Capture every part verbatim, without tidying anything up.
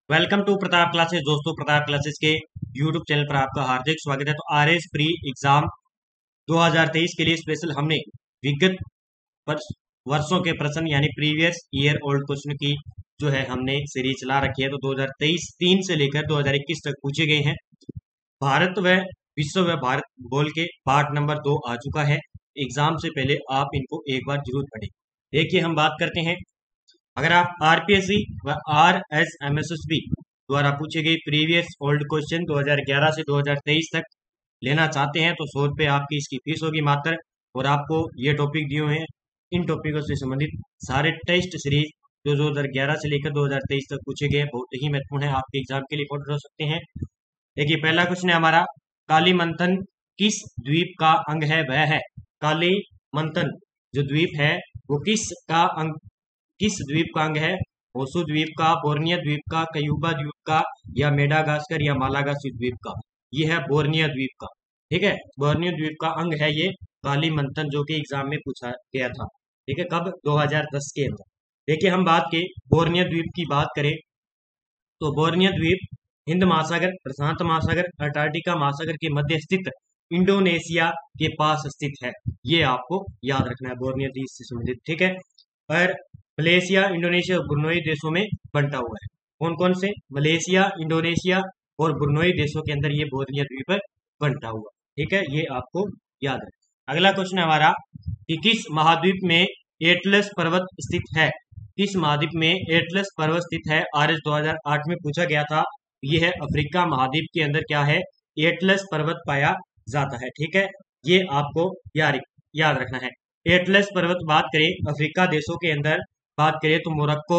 Welcome to Pratap classes. दोस्तों, Pratap classes के YouTube channel पर आपका हार्दिक स्वागत है। तो आर एस प्री एग्जाम दो हज़ार तेईस के लिए स्पेशल हमने विगत वर्ष वर्षों के प्रश्न यानी प्रीवियस ईयर ओल्ड क्वेश्चन की जो है हमने सीरीज चला रखी है। तो दो हज़ार तेईस तीन से लेकर दो हज़ार इक्कीस तक पूछे गए हैं। भारत व विश्व व भारत बोल के पार्ट नंबर दो आ चुका है। एग्जाम से पहले आप इनको एक बार जरूर पढ़ें। देखिए, हम बात करते हैं, अगर आप आरपीएससी व आरएसएमएसएसबी द्वारा पूछे गए प्रीवियस ओल्ड क्वेश्चन दो हज़ार ग्यारह से दो हज़ार तेईस तक लेना चाहते हैं तो सौ रुपये आपकी इसकी फीस होगी मात्र। और आपको ये टॉपिक दिए हुए हैं, इन टॉपिकों से संबंधित सारे टेस्ट सीरीज जो दो हज़ार ग्यारह से लेकर दो हज़ार तेईस तक पूछे गए हैं, बहुत ही महत्वपूर्ण है, आपके एग्जाम के लिए इंपॉर्टेंट हो सकते हैं। देखिए, पहला क्वेश्चन है हमारा, काली मंथन किस द्वीप का अंग है? वह है काली मंथन जो द्वीप है वो किस का अंग किस द्वीप का अंग है? होसू द्वीप का, बोर्निया द्वीप का, कयूबा द्वीप का, या मेडागास्कर या मालागासी द्वीप का? ये है बोर्निया द्वीप का। ठीक है, बोर्निया द्वीप का अंग है ये काली मंथन, जो कि एग्जाम में पूछा गया था। ठीक है, कब? दो हज़ार दस के अंदर। देखिए, हम बात के बोर्निया द्वीप की बात करें तो बोर्निया द्वीप हिंद महासागर, प्रशांत महासागर, अंटार्कटिका महासागर के मध्य स्थित इंडोनेशिया के पास स्थित है। ये आपको याद रखना है, बोर्निया द्वीप से संबंधित। ठीक है, और मलेशिया, इंडोनेशिया और ब्रुनोई देशों में बंटा हुआ है। कौन कौन से? मलेशिया, इंडोनेशिया और ब्रुनोई देशों के अंदर ये बोर्निया द्वीप बंटा हुआ। ठीक है, ये आपको याद है। अगला क्वेश्चन है हमारा कि किस महाद्वीप में एटलस पर्वत स्थित है? किस महाद्वीप में एटलस पर्वत स्थित है? आरएस दो हज़ार आठ में पूछा गया था। ये है अफ्रीका महाद्वीप के अंदर क्या है? एटलस पर्वत पाया जाता है। ठीक है, ये आपको याद याद रखना है। एटलस पर्वत बात करें अफ्रीका देशों के अंदर बात करें तो मोरक्को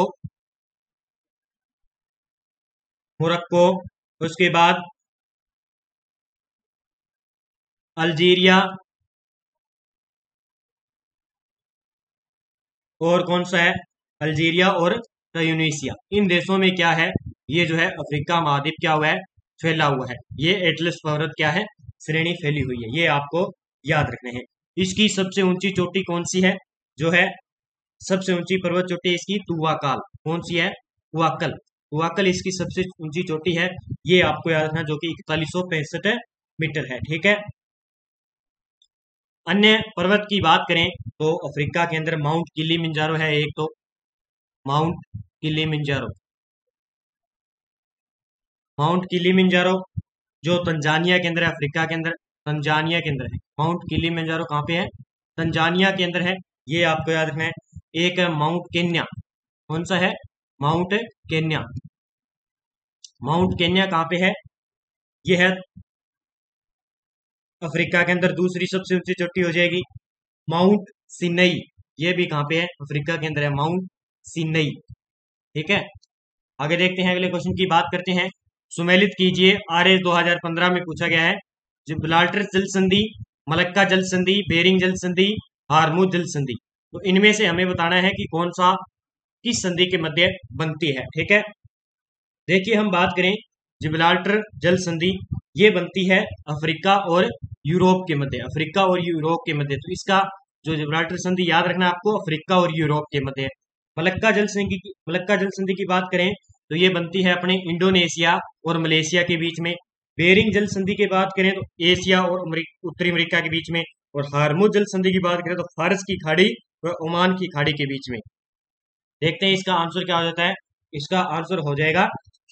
मोरक्को उसके बाद अल्जीरिया, और कौन सा है? अल्जीरिया और ट्यूनीसिया। इन देशों में क्या है? ये जो है अफ्रीका महाद्वीप क्या हुआ है? फैला हुआ है। ये एटलस पर्वत क्या है? श्रेणी फैली हुई है। ये आपको याद रखने हैं। इसकी सबसे ऊंची चोटी कौन सी है? जो है सबसे ऊंची पर्वत चोटी इसकी तुवाकाल। कौन सी है? तुवाकल। तुवाकल इसकी सबसे ऊंची चोटी है। ये आपको याद रखना, जो कि इकतालीस सौ पैंसठ मीटर है। ठीक है, अन्य पर्वत की बात करें तो अफ्रीका के अंदर माउंट किलिमंजारो है एक, तो माउंट किलिमंजारो माउंट किलिमंजारो जो तंजानिया के अंदर है, अफ्रीका के अंदर तंजानिया के अंदर है। माउंट किलिमंजारो कहाँ पे है? तंजानिया के अंदर है। ये आपको याद रखना है। एक है माउंट केन्या। कौन सा है? Mount Kenya. माउंट केन्या कहाँ पे है? ये है अफ्रीका के अंदर दूसरी सबसे ऊंची चोटी हो जाएगी माउंट सिनई। ये भी कहाँ पे है? अफ्रीका के अंदर है, माउंट सिनई। ठीक है, आगे देखते हैं, अगले क्वेश्चन की बात करते हैं। सुमेलित कीजिए, आरएस दो हज़ार पंद्रह में पूछा गया है। जिब्राल्टर जल संधि, मलक्का जल संधि, बेरिंग जल संधि, हार्मुज जल संधि। तो इनमें से हमें बताना है कि कौन सा किस संधि के मध्य बनती है। ठीक है, देखिए, हम बात करें जिब्राल्टर जल संधि, ये बनती है अफ्रीका और यूरोप के मध्य। अफ्रीका और यूरोप के मध्य, तो इसका जो जिब्राल्टर संधि याद रखना आपको, अफ्रीका और यूरोप के मध्य है। मलक्का जल संधि की मलक्का जल संधि की बात करें तो ये बनती है अपने इंडोनेशिया और मलेशिया के बीच में। बेरिंग जल संधि की बात करें तो एशिया और उत्तरी अमेरिका के बीच में। और हार्मुज जल संधि की बात करें तो फारस की खाड़ी और ओमान की खाड़ी के बीच में। देखते हैं इसका आंसर क्या हो जाता है। इसका आंसर हो जाएगा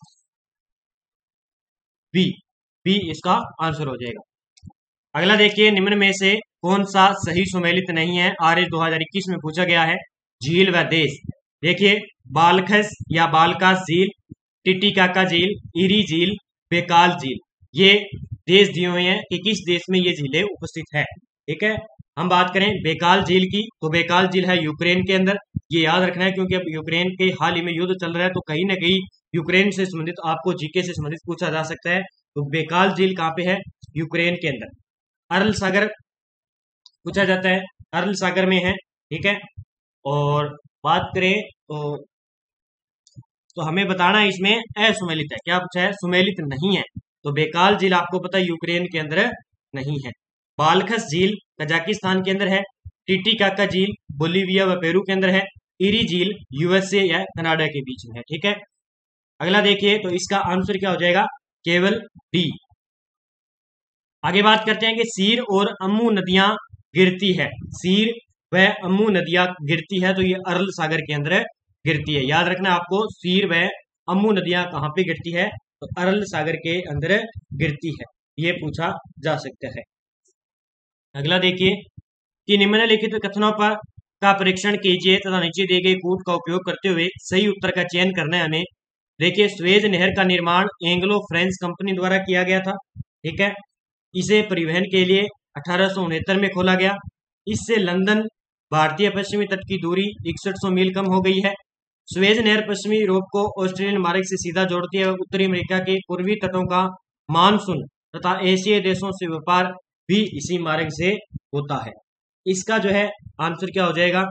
बी। बी इसका आंसर हो जाएगा। अगला देखिए, निम्न में से कौन सा सही सुमेलित नहीं है? आरएस दो हज़ार इक्कीस में पूछा गया है। झील व देश, देखिए, बालखस या बालकास झील, टिटिकाका झील, इरी झील, बेकाल झील। ये देश दिए हुए हैं कि किस देश में ये झीलें उपस्थित है। ठीक है, हम बात करें बेकाल झील की तो बेकाल झील है यूक्रेन के अंदर। ये याद रखना है, क्योंकि अब यूक्रेन के हाल ही में युद्ध चल रहा है, तो कहीं ना कहीं यूक्रेन से संबंधित आपको जीके से संबंधित पूछा जा सकता है। तो बेकाल झील कहाँ पे है? यूक्रेन के अंदर। अरल सागर पूछा जाता है, अरल सागर में है। ठीक है, और बात करें तो तो हमें बताना है इसमें असुमेलित है। क्या पूछा है? सुमेलित नहीं है। तो बेकाल झील आपको पता है यूक्रेन के अंदर नहीं है। बालखस झील कजाकिस्तान के अंदर है। टिटिकाका झील बोलीविया व पेरू के अंदर है। इरी झील यूएसए या कनाडा के बीच में है। ठीक है, अगला देखिए तो इसका आंसर क्या हो जाएगा, केवल डी। आगे बात करते हैं कि सीर और अम्मू नदियां गिरती है, सीर व अम्मू नदियां गिरती है तो ये अरल सागर के अंदर गिरती है। याद रखना आपको, सीर व अम्मू नदियां कहाँ पे गिरती है, तो अरल सागर के अंदर गिरती है, ये पूछा जा सकता है। अगला देखिए कि निम्नलिखित कथनों पर का परीक्षण कीजिए तथा नीचे दिए गए कूट का उपयोग करते हुए सही उत्तर का चयन करना है हमें। देखिए, स्वेज नहर का निर्माण एंग्लो फ्रेंच कंपनी द्वारा किया गया था, ठीक है। इसे परिवहन के लिए अठारह सौ उनहत्तर में खोला गया। इससे लंदन भारतीय पश्चिमी तट की दूरी इकसठ सौ मील कम हो गई है। स्वेज नहर पश्चिमी यूरोप को ऑस्ट्रेलियन मार्ग से सीधा जोड़ती है। उत्तरी अमेरिका के पूर्वी तटों का मानसून तथा एशियाई देशों से व्यापार भी इसी मार्ग से होता है। इसका जो है आंसर क्या हो जाएगा,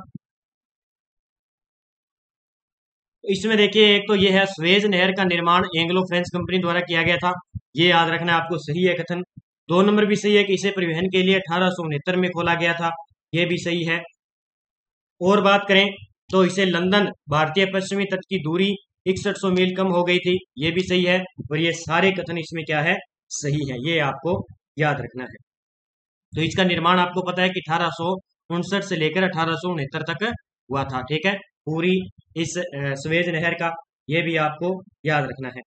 इसमें देखिए एक तो ये है स्वेज नहर का निर्माण एंग्लो फ्रेंच कंपनी द्वारा किया गया था, ये याद रखना आपको, सही है कथन। दो नंबर भी सही है कि इसे परिवहन के लिए अठारह सौ उनहत्तर में खोला गया था, ये भी सही है। और बात करें तो इसे लंदन भारतीय पश्चिमी तट की दूरी इकसठ सौ मील कम हो गई थी, ये भी सही है। और ये सारे कथन इसमें क्या है, सही है, ये आपको याद रखना है। तो इसका निर्माण आपको पता है कि अठारह सौ उनसठ से लेकर अठारह सौ उनहत्तर तक हुआ था, ठीक है, पूरी इस स्वेज नहर का, ये भी आपको याद रखना है।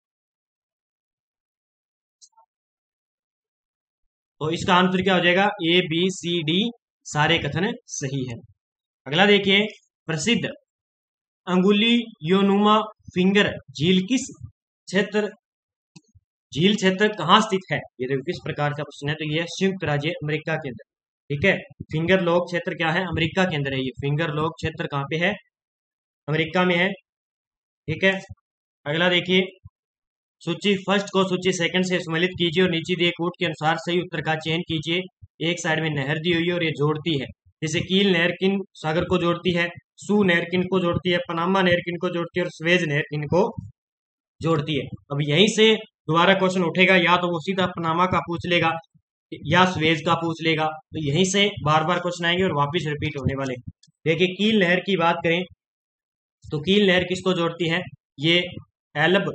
तो इसका आंसर क्या हो जाएगा, ए बी सी डी सारे कथन सही है। अगला देखिए, प्रसिद्ध अंगुली योनुमा फिंगर झील किस क्षेत्र झील क्षेत्र कहाँ स्थित है, ये देखो किस प्रकार का प्रश्न है। तो ये संयुक्त राज्य अमेरिका के अंदर, ठीक है। फिंगर लॉक क्षेत्र क्या है, अमेरिका के अंदर है। ये फिंगर लॉक क्षेत्र कहाँ पे है, अमेरिका में है, ठीक है। अगला देखिए, सूची फर्स्ट को सूची सेकंड से सम्मिलित कीजिए और नीचे दिए कोट के अनुसार सही उत्तर का चयन कीजिए। एक साइड में नहर दी हुई है और ये जोड़ती है, जैसे कील नहर किन सागर को जोड़ती है, सू नहर किन को जोड़ती है, पनामा नहर किन को जोड़ती है और स्वेज नहर किन को जोड़ती है। अब यहीं से दोबारा क्वेश्चन उठेगा, या तो वो सीधा पनामा का पूछ लेगा या स्वेज का पूछ लेगा, तो यहीं से बार बार क्वेश्चन आएंगे और वापस रिपीट होने वाले। देखिए, कील नहर की बात करें तो कील नहर किसको जोड़ती है, ये एल्ब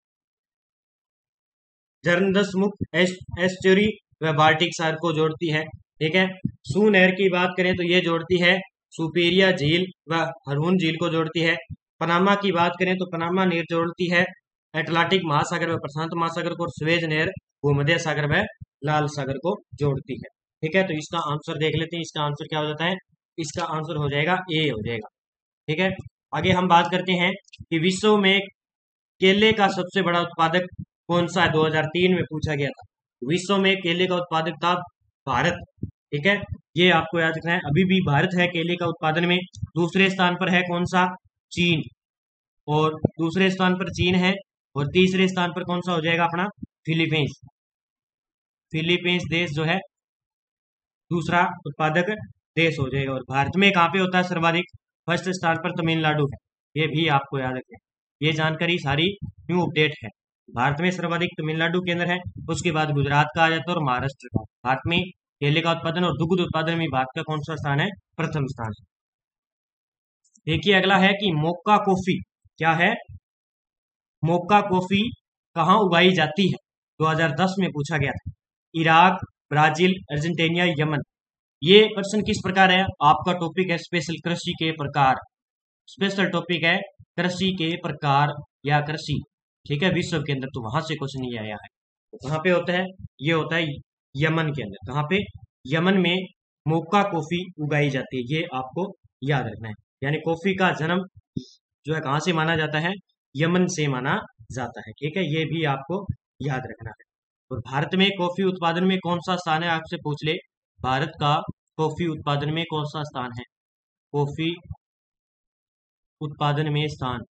जर्नदसमुख एस्चुरी व बाल्टिक सागर को जोड़ती है, ठीक है। सू नहर की बात करें तो ये जोड़ती है सुपीरिया झील व हरहुन झील को जोड़ती है। पनामा की बात करें तो पनामा नहर जोड़ती है अटलांटिक महासागर व प्रशांत महासागर को, और स्वेज नहर भूमध्य सागर व लाल सागर को जोड़ती है, ठीक है। तो इसका आंसर देख लेते हैं, इसका आंसर क्या हो जाता है, इसका आंसर हो जाएगा ए हो जाएगा, ठीक है। आगे हम बात करते हैं कि विश्व में केले का सबसे बड़ा उत्पादक कौन सा है, दो हज़ार तीन में पूछा गया था। विश्व में केले का उत्पादक था भारत, ठीक है, ये आपको याद रखना है। अभी भी भारत है केले का उत्पादन में। दूसरे स्थान पर है कौन सा, चीन, और दूसरे स्थान पर चीन है, और तीसरे स्थान पर कौन सा हो जाएगा अपना, फिलीपींस। फिलीपींस देश जो है दूसरा उत्पादक देश हो जाएगा। और भारत में कहाँ पे होता है सर्वाधिक, फर्स्ट स्थान पर तमिलनाडु है, ये भी आपको याद रखें। ये जानकारी सारी न्यू अपडेट है। भारत में सर्वाधिक तमिलनाडु के अंदर है, उसके बाद गुजरात का आ जाता है और महाराष्ट्र का। भारत में केले का उत्पादन और दुग्ध उत्पादन में भारत का कौन सा स्थान है, प्रथम स्थान है। देखिए अगला है कि मोक्का कॉफी क्या है, मोक्का कॉफी कहाँ उगाई जाती है, दो हज़ार दस में पूछा गया था। Iraq, Brazil, Argentina, Yemen. ये प्रश्न किस प्रकार है, आपका टॉपिक है स्पेशल कृषि के प्रकार, स्पेशल टॉपिक है कृषि के प्रकार या कृषि, ठीक है, विश्व के अंदर। तो वहां से क्वेश्चन ये आया है। तो कहाँ पे होता है, ये होता है यमन के अंदर। कहाँ पे, यमन में मोक्का कॉफी उगाई जाती है, ये आपको याद रखना है। यानी कॉफी का जन्म जो है कहाँ से माना जाता है, यमन से माना जाता है, ठीक है, ये भी आपको याद रखना है। और भारत में कॉफी उत्पादन में कौन सा स्थान है, आपसे पूछ ले, भारत का कॉफी उत्पादन में कौन सा स्थान है, कॉफी उत्पादन में स्थान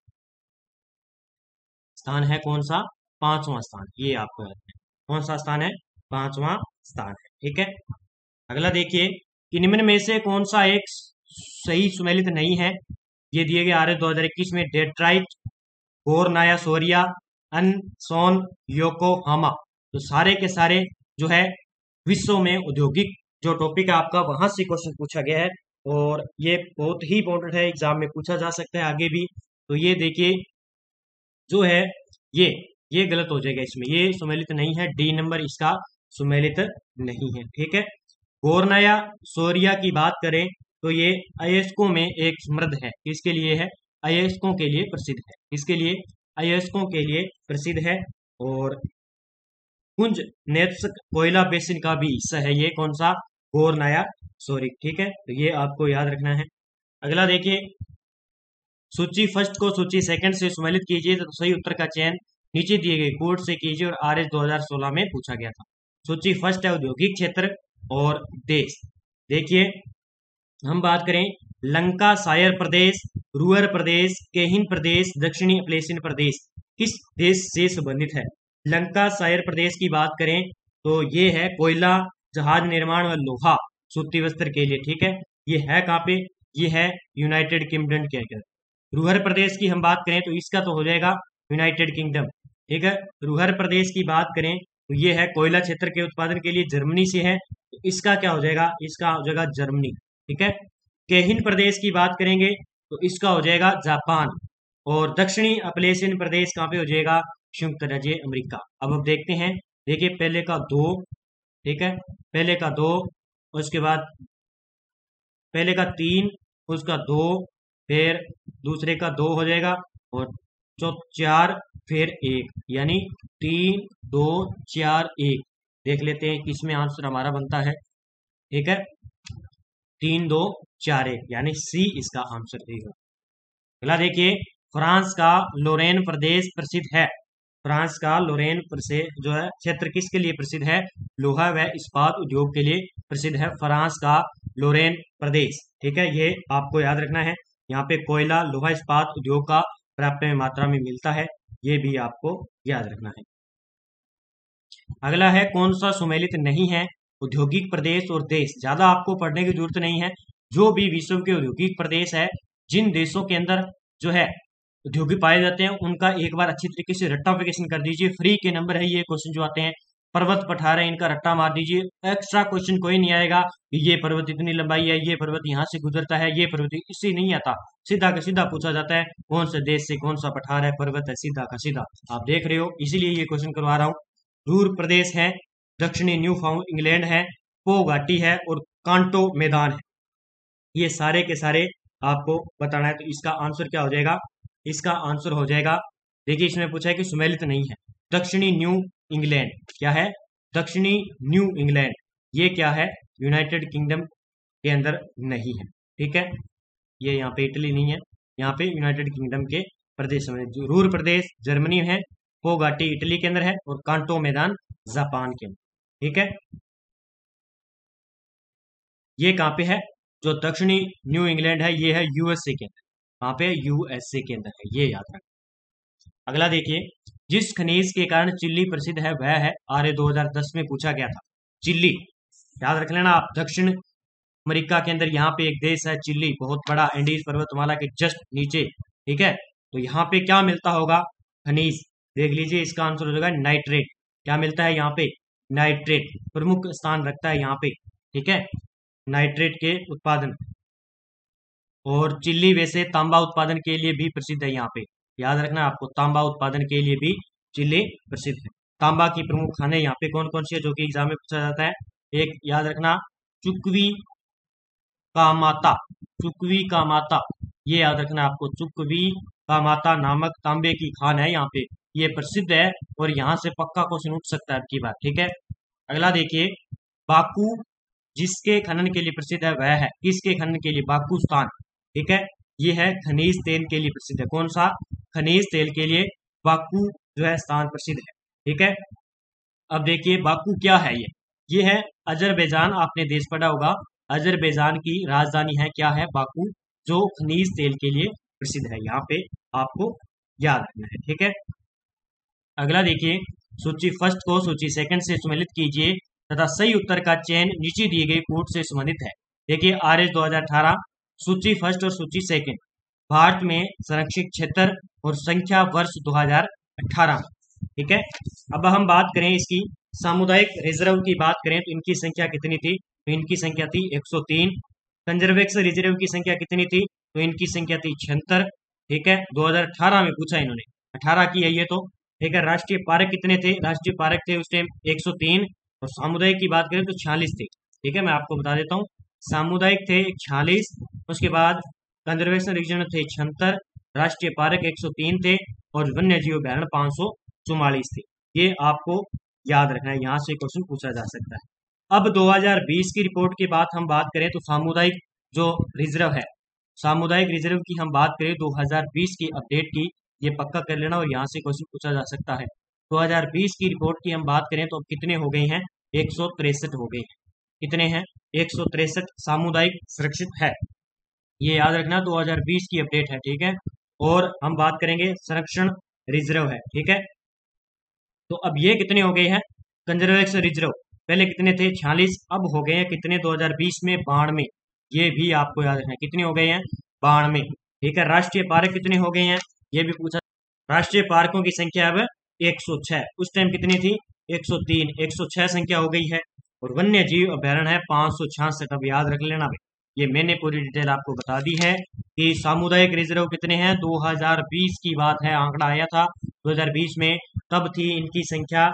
स्थान है कौन सा, पांचवा स्थान, ये आपको याद है, कौन सा स्थान है, पांचवा स्थान है, ठीक है। अगला देखिए कि निम्न में से कौन सा एक सही सुमेलित नहीं है, ये दिए गए आ रहे दो हजार इक्कीस में, डेट्राइट, गोरनाया सोरिया, अनसोन, योकोहामा। तो सारे के सारे जो है विश्व में औद्योगिक जो टॉपिक है आपका, वहां से क्वेश्चन पूछा गया है, और ये बहुत ही इंपॉर्टेंट है, एग्जाम में पूछा जा सकता है आगे भी। तो ये देखिए जो है ये ये गलत हो जाएगा, इसमें ये सुमेलित नहीं है, डी नंबर इसका सुमेलित नहीं है। ठीक है, गोरनाया सोरिया की बात करें तो ये अयस्कों में एक समृद्ध है, किसके लिए है, अयस्कों के लिए प्रसिद्ध है, इसके लिए अयस्कों के लिए प्रसिद्ध है। और कुंज नेत्स्क कोयला बेसिन का भी हिस्सा है ये, कौन सा, गोरनाया सोरिक। ठीक है, तो ये आपको याद रखना है। अगला देखिए, सूची फर्स्ट को सूची सेकंड से सुमेलित कीजिए तो सही उत्तर का चयन नीचे दिए गए कोड से कीजिए और आर एस दो हजार सोलह में पूछा गया था। सूची फर्स्ट है औद्योगिक क्षेत्र और देश। देखिए, हम बात करें लंका सायर प्रदेश, रूअर प्रदेश, केहिन प्रदेश, दक्षिणी अपलेसिन प्रदेश किस देश से संबंधित है। लंका सायर प्रदेश की बात करें तो ये है कोयला, जहाज निर्माण व लोहा, सूती वस्त्र के लिए। ठीक है, ये है कहाँ पे, ये है यूनाइटेड किंगडम के अंदर। रूहर प्रदेश की हम बात करें तो इसका तो हो जाएगा यूनाइटेड किंगडम। ठीक है, रूहर प्रदेश की बात करें तो ये है कोयला क्षेत्र के उत्पादन के लिए जर्मनी से है, तो इसका क्या हो जाएगा, इसका हो जाएगा जर्मनी। ठीक है, केहिन प्रदेश की बात करेंगे तो इसका हो जाएगा जापान। और दक्षिणी अपलेशियन प्रदेश कहाँ पे हो जाएगा, संयुक्त राज्य अमेरिका। अब अब देखते हैं, देखिए पहले का दो, ठीक है, पहले का दो, उसके बाद पहले का तीन, उसका दो, फिर दूसरे का दो हो जाएगा, और चौ चार, फिर एक, यानी तीन दो चार एक। देख लेते हैं किसमें आंसर हमारा बनता है। ठीक है, तीन दो चार एक, यानी सी इसका आंसर देगा। अगला देखिए, फ्रांस का लोरेन प्रदेश प्रसिद्ध है। फ्रांस का लोरेन प्रदेश जो है क्षेत्र किसके लिए प्रसिद्ध है, लोहा व इस्पात उद्योग के लिए प्रसिद्ध है फ्रांस का लोरेन प्रदेश। ठीक है, ये आपको याद रखना है। यहाँ पे कोयला, लोहा, इस्पात उद्योग का पर्याप्त मात्रा में मिलता है, ये भी आपको याद रखना है। अगला है कौन सा सुमेलित नहीं है, औद्योगिक प्रदेश और देश। ज्यादा आपको पढ़ने की जरूरत नहीं है, जो भी विश्व के औद्योगिक प्रदेश है, जिन देशों के अंदर जो है उद्योगिक पाए जाते हैं, उनका एक बार अच्छी तरीके से रट्टाफिकेशन कर दीजिए। फ्री के नंबर है ये क्वेश्चन जो आते हैं, पर्वत पठार है, इनका रट्टा मार दीजिए। एक्स्ट्रा क्वेश्चन कोई नहीं आएगा कि ये पर्वत इतनी लंबाई है, ये पर्वत यहाँ से गुजरता है, ये पर्वत इससे नहीं आता। सीधा का सीधा पूछा जाता है कौन से देश से कौन सा पठार है, पर्वत है, सीधा का सीधा। आप देख रहे हो, इसीलिए ये क्वेश्चन करवा रहा हूँ। रूर प्रदेश है, दक्षिणी न्यू फाउंड इंग्लैंड है, पो घाटी है और कांटो मैदान है। ये सारे के सारे आपको बताना है। तो इसका आंसर क्या हो जाएगा, इसका आंसर हो जाएगा, देखिए इसमें पूछा है कि सुमेलित नहीं है, दक्षिणी न्यू इंग्लैंड। क्या है, दक्षिणी न्यू इंग्लैंड, ये क्या है, यूनाइटेड किंगडम के अंदर नहीं है। ठीक है, ये यहाँ पे इटली नहीं है, यहाँ पे यूनाइटेड किंगडम के प्रदेश में। रूर प्रदेश जर्मनी है, पो घाटी इटली के अंदर है और कांटो मैदान जापान के अंदर। ठीक है, ये कहाँ पे है, जो दक्षिणी न्यू इंग्लैंड है, ये है यूएसए के अंदर। वहां पे यूएसए के अंदर है, ये याद रखें। अगला देखिए, जिस खनिज के कारण चिल्ली प्रसिद्ध है वह है, आर्य दो हज़ार दस में पूछा गया था। चिल्ली याद रख लेना आप, दक्षिण अमेरिका के अंदर यहाँ पे एक देश है चिल्ली, बहुत बड़ा, एंडीज पर्वतमाला के जस्ट नीचे। ठीक है, तो यहाँ पे क्या मिलता होगा, खनिज। देख लीजिए, इसका आंसर हो जाएगा नाइट्रेट। क्या मिलता है यहाँ पे, नाइट्रेट प्रमुख स्थान रखता है यहाँ पे। ठीक है, नाइट्रेट के उत्पादन। और चिल्ली वैसे तांबा उत्पादन के लिए भी प्रसिद्ध है यहाँ पे, याद रखना आपको, तांबा उत्पादन के लिए भी चिल्ली प्रसिद्ध है। तांबा की प्रमुख खाने यहाँ पे कौन कौन सी है, जो कि एग्जाम में पूछा जाता है। एक याद रखना, चुकवी का माता, चुकवी का माता, ये याद रखना आपको, चुकवी का माता नामक तांबे की खान है यहाँ पे, ये प्रसिद्ध है और यहाँ से पक्का क्वेश्चन उठ सकता है आपकी बात। ठीक है, अगला देखिए, बाकू जिसके खनन के लिए प्रसिद्ध है वह है, किसके खनन के लिए, बाकूस्तान। ठीक है, ये है खनिज तेल के लिए प्रसिद्ध है, कौन सा, खनिज तेल के लिए बाकू जो है स्थान प्रसिद्ध है। ठीक है, अब देखिए बाकू क्या है, ये ये है अजरबैजान, आपने देश पढ़ा होगा, अजरबैजान की राजधानी है, क्या है, बाकू, जो खनिज तेल के लिए प्रसिद्ध है, यहाँ पे आपको याद रखना है। ठीक है, अगला देखिए, सूची फर्स्ट को सूची सेकंड से सम्मिलित कीजिए तथा सही उत्तर का चयन नीचे दिए गए कोड से संबंधित है। देखिए, आर एस दो हजार अठारह, सूची फर्स्ट और सूची सेकंड, भारत में संरक्षित क्षेत्र और संख्या वर्ष दो हज़ार अठारह। ठीक है, अब हम बात करें इसकी सामुदायिक रिजर्व की बात करें तो इनकी संख्या कितनी थी, तो इनकी संख्या थी एक सौ तीन। कंजर्वेशन रिजर्व की संख्या कितनी थी, तो इनकी संख्या थी छिहत्तर। ठीक है, दो हज़ार अठारह में पूछा इन्होंने, अठारह की है ये तो। ठीक है, राष्ट्रीय पार्क कितने थे? राष्ट्रीय पार्क थे उस टाइम एक सौ तीन, और सामुदायिक की बात करें तो छियालीस थे। ठीक है, मैं आपको बता देता हूँ, सामुदायिक थे छियालीस, उसके बाद कंजर्वेशन रीजन थे छिहत्तर, राष्ट्रीय पार्क एक सौ तीन थे, और वन्य जीव अभ्यारण्य पाँच सौ चौवालीस थे। ये आपको याद रखना है, यहाँ से क्वेश्चन पूछा जा सकता है। अब दो हज़ार बीस की रिपोर्ट की बात हम बात करें तो सामुदायिक जो रिजर्व है, सामुदायिक रिजर्व की हम बात करें दो हज़ार बीस की अपडेट की, ये पक्का कर लेना, और यहाँ से क्वेश्चन पूछा जा सकता है। दो हज़ार बीस की रिपोर्ट की हम बात करें तो अब कितने हो गए हैं? एक सौ तिरसठ हो गए हैं। कितने हैं? एक सौ तिरसठ सामुदायिक सुरक्षित है, ये याद रखना, दो हज़ार बीस की अपडेट है। ठीक है, और हम बात करेंगे संरक्षण रिजर्व है। ठीक है, तो अब ये कितने हो गए हैं? कंजर्वेशन रिजर्व पहले कितने थे? छियालीस, अब हो गए हैं कितने दो हज़ार बीस में? बानवे। ये भी आपको याद रखना है, कितने हो गए हैं? बानवे। ठीक है, राष्ट्रीय पार्क कितने हो गए हैं? ये भी पूछा। राष्ट्रीय पार्कों की संख्या अब एक सौ छह, उस टाइम कितनी थी? एक सौ तीन, एक सौ छह संख्या हो गई है, और वन्य जीव अभ्यारण्य है पाँच सौ छियासठ। अब याद रख लेना भाई, ये मैंने पूरी डिटेल आपको बता दी है कि सामुदायिक रिजर्व कितने हैं। दो हज़ार बीस की बात है, आंकड़ा आया था दो हज़ार बीस में, तब थी इनकी संख्या,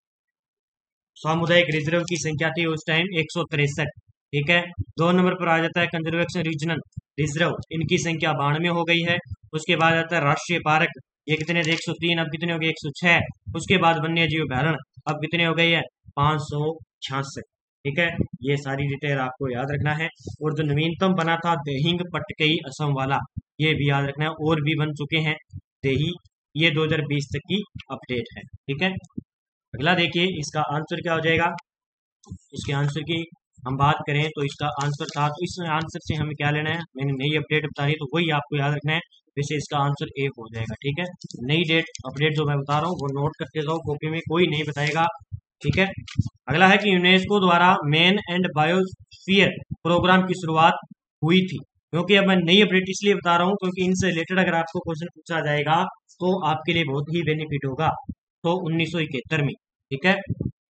सामुदायिक रिजर्व की संख्या थी उस टाइम एक सौ तिरसठ। ठीक है, दो नंबर पर आ जाता है कंजर्वेशन रीजनल रिजर्व, इनकी संख्या बानवे हो गई है। उसके बाद आता है राष्ट्रीय पार्क, ये कितने थे? एक सौ तीन, अब कितने हो गए? एक सौ छह। उसके बाद वन्य जीव अभ्यारण्य अब कितने हो गए हैं? पाँच सौ छियासठ। ठीक है, ये सारी डिटेल आपको याद रखना है। और जो नवीनतम बना था देहिंग पटकई असम वाला, ये भी याद रखना है, और भी बन चुके हैं देही, ये दो हज़ार बीस तक की अपडेट है। ठीक है, अगला देखिए इसका आंसर क्या हो जाएगा। इसके आंसर की हम बात करें तो इसका आंसर था, तो इस आंसर से हमें क्या लेना है? मैंने नई अपडेट बता दी तो वही आपको याद रखना है, वैसे इसका आंसर ए हो जाएगा। ठीक है, नई डेट अपडेट जो मैं बता रहा हूँ वो नोट करके जाओ कॉपी में, कोई नहीं बताएगा। ठीक है, अगला है कि यूनेस्को द्वारा मैन एंड बायोस्फीयर प्रोग्राम की शुरुआत हुई थी, क्योंकि अब मैं नई अपडेट इसलिए बता रहा हूँ क्योंकि इनसे रिलेटेड अगर आपको क्वेश्चन पूछा जाएगा तो आपके लिए बहुत ही बेनिफिट होगा। तो उन्नीस सौ इकहत्तर में। ठीक है,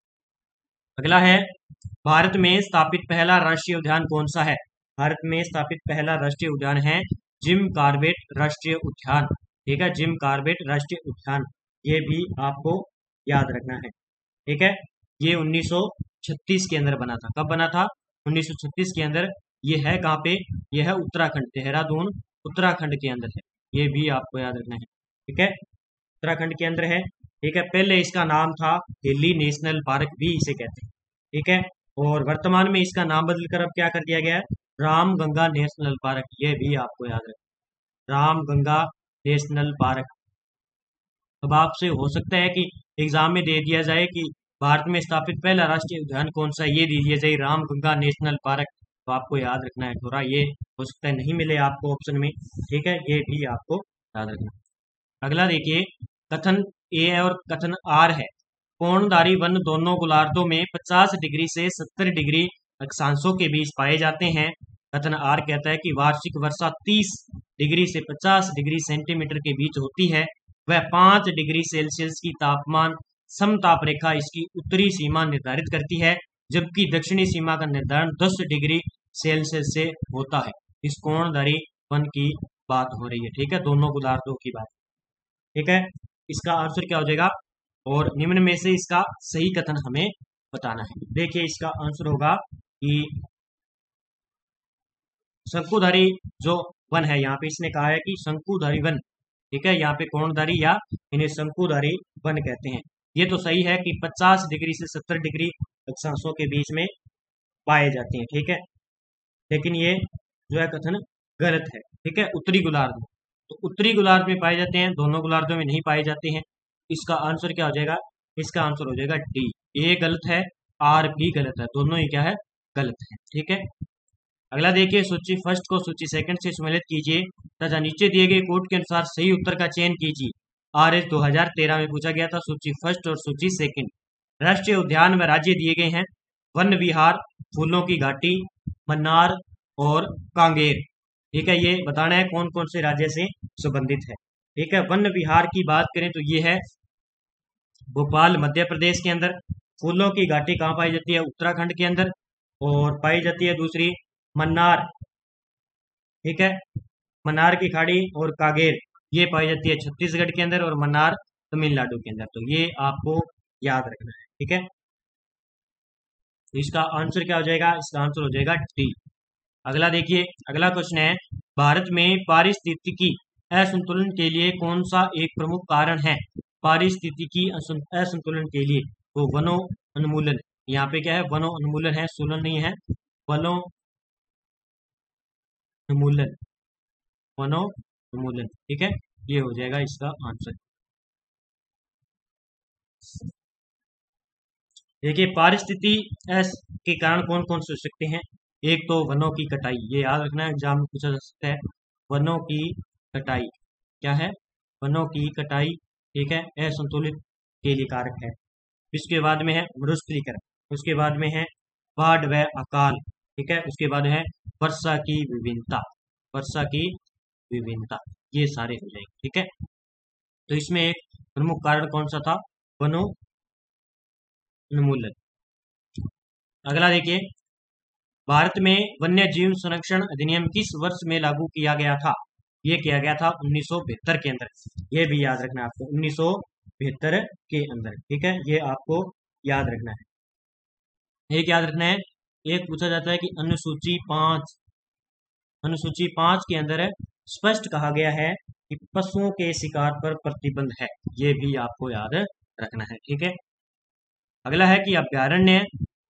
अगला है भारत में स्थापित पहला राष्ट्रीय उद्यान कौन सा है? भारत में स्थापित पहला राष्ट्रीय उद्यान है जिम कॉर्बेट राष्ट्रीय उद्यान। ठीक है, जिम कॉर्बेट राष्ट्रीय उद्यान, ये भी आपको याद रखना है। ठीक है, ये उन्नीस सौ छत्तीस के अंदर बना था। कब बना था? उन्नीस सौ छत्तीस के अंदर। ये है कहाँ पे? ये है उत्तराखंड, देहरादून उत्तराखंड के अंदर है, ये भी आपको याद रखना है। ठीक है, उत्तराखंड के अंदर है। ठीक है, पहले इसका नाम था हिली नेशनल पार्क भी इसे कहते हैं। ठीक है, और वर्तमान में इसका नाम बदलकर अब क्या कर दिया गया है? राम गंगा नेशनल पार्क, ये भी आपको याद रखना, राम गंगा नेशनल पार्क। अब आपसे हो सकता है कि एग्जाम में दे दिया जाए कि भारत में स्थापित पहला राष्ट्रीय उद्यान कौन सा है, ये दे दिया जाए राम गंगा नेशनल पार्क, तो आपको याद रखना है थोड़ा, ये हो सकता है नहीं मिले आपको ऑप्शन में। ठीक है, ये भी आपको याद रखना। अगला देखिए, कथन ए और कथन आर है। कोणधारी वन दोनों गोलार्धों में पचास डिग्री से सत्तर डिग्री अक्षांशों के बीच पाए जाते हैं। कथन आर कहता है कि वार्षिक वर्षा तीस डिग्री से पचास डिग्री सेंटीमीटर के बीच होती है। वह पाँच डिग्री सेल्सियस की तापमान समताप रेखा इसकी उत्तरी सीमा निर्धारित करती है, जबकि दक्षिणी सीमा का निर्धारण दस डिग्री सेल्सियस से होता है। इस कोणधारी वन की बात हो रही है। ठीक है, दोनों गोलार्धों की बात। ठीक है, इसका आंसर क्या हो जाएगा? और निम्न में से इसका सही कथन हमें बताना है। देखिए इसका आंसर होगा कि शंकुधारी जो वन है, यहाँ पे इसने कहा है कि शंकुधारी वन। ठीक है, यहाँ पे कोणधारी या इन्हें शंकुधारी वन कहते हैं। ये तो सही है कि पचास डिग्री से सत्तर डिग्री अक्षांशों के बीच में पाए जाते हैं। ठीक है, लेकिन ये जो है कथन गलत है। ठीक है, उत्तरी गोलार्ध में, तो उत्तरी गोलार्ध में पाए जाते हैं, दोनों गोलार्धों में नहीं पाए जाते हैं। इसका आंसर क्या हो जाएगा? इसका आंसर हो जाएगा डी। ए गलत है, आर भी गलत है, दोनों ही क्या है? गलत है। ठीक है, अगला देखिए, सूची फर्स्ट को सूची सेकंड से सम्मिलित कीजिए तथा नीचे दिए गए कोड के अनुसार सही उत्तर का चयन कीजिए। आर एस दो हज़ार तेरह में पूछा गया था सूची फर्स्ट और सूची सेकंड। राष्ट्रीय उद्यान में राज्य दिए गए हैं वन विहार, फूलों की घाटी, मन्नार और कांगेर। ठीक है, ये बताना है कौन कौन से राज्य से संबंधित है। ठीक है, वन विहार की बात करें तो ये है भोपाल मध्य प्रदेश के अंदर। फूलों की घाटी कहाँ पाई जाती है? उत्तराखंड के अंदर। और पाई जाती है दूसरी मन्नार। ठीक है, मन्नार की खाड़ी और कागेर, ये पाई जाती है छत्तीसगढ़ के अंदर और मन्नार तमिलनाडु के अंदर। तो ये आपको याद रखना है, ठीक है। तो इसका आंसर क्या हो जाएगा? इसका आंसर हो जाएगा डी। अगला देखिए, अगला क्वेश्चन है, भारत में पारिस्थितिकी असंतुलन के लिए कौन सा एक प्रमुख कारण है? पारिस्थितिकी असं- असंतुलन के लिए तो वनो उन्मूलन, यहाँ पे क्या है? वनो उन्मूलन है, सोलन नहीं है, वनो उन्मूलन, वनो उन्मूलन, ठीक है। ये हो जाएगा इसका आंसर। देखिए, पारिस्थिति एस के कारण कौन कौन से हो सकते हैं? एक तो वनों की कटाई, ये याद रखना है, एग्जाम में पूछा जा सकता है। वनों की कटाई क्या है? वनों की कटाई, ठीक है, असंतुलित के लिए कारक है। इसके बाद में है मरुस्थलीकरण, उसके बाद में है बाढ़ व अकाल, ठीक है, उसके बाद है वर्षा की विभिन्नता, वर्षा की विभिन्नता, ये सारे हो जाएंगे, ठीक है। तो इसमें एक प्रमुख कारण कौन सा था? वनों उन्मूलन। अगला देखिए, भारत में वन्य जीव संरक्षण अधिनियम किस वर्ष में लागू किया गया था? ये किया गया था उन्नीस सौ बहत्तर के अंदर, ये भी याद रखना है आपको, उन्नीस सौ बहत्तर के अंदर, ठीक है, ये आपको याद रखना है। एक याद रखना है, एक पूछा जाता है कि अनुसूची पांच, अनुसूची पांच के अंदर स्पष्ट कहा गया है कि पशुओं के शिकार पर प्रतिबंध है, ये भी आपको याद रखना है, ठीक है। अगला है कि अभ्यारण्य,